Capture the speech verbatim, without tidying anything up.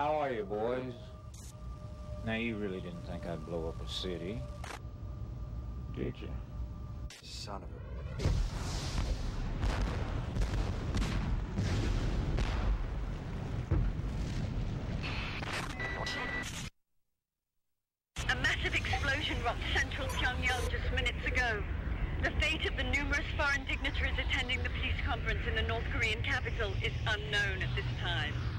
How are you, boys? Now, you really didn't think I'd blow up a city, did you? Son of a... A massive explosion rocked central Pyongyang just minutes ago. The fate of the numerous foreign dignitaries attending the peace conference in the North Korean capital is unknown at this time.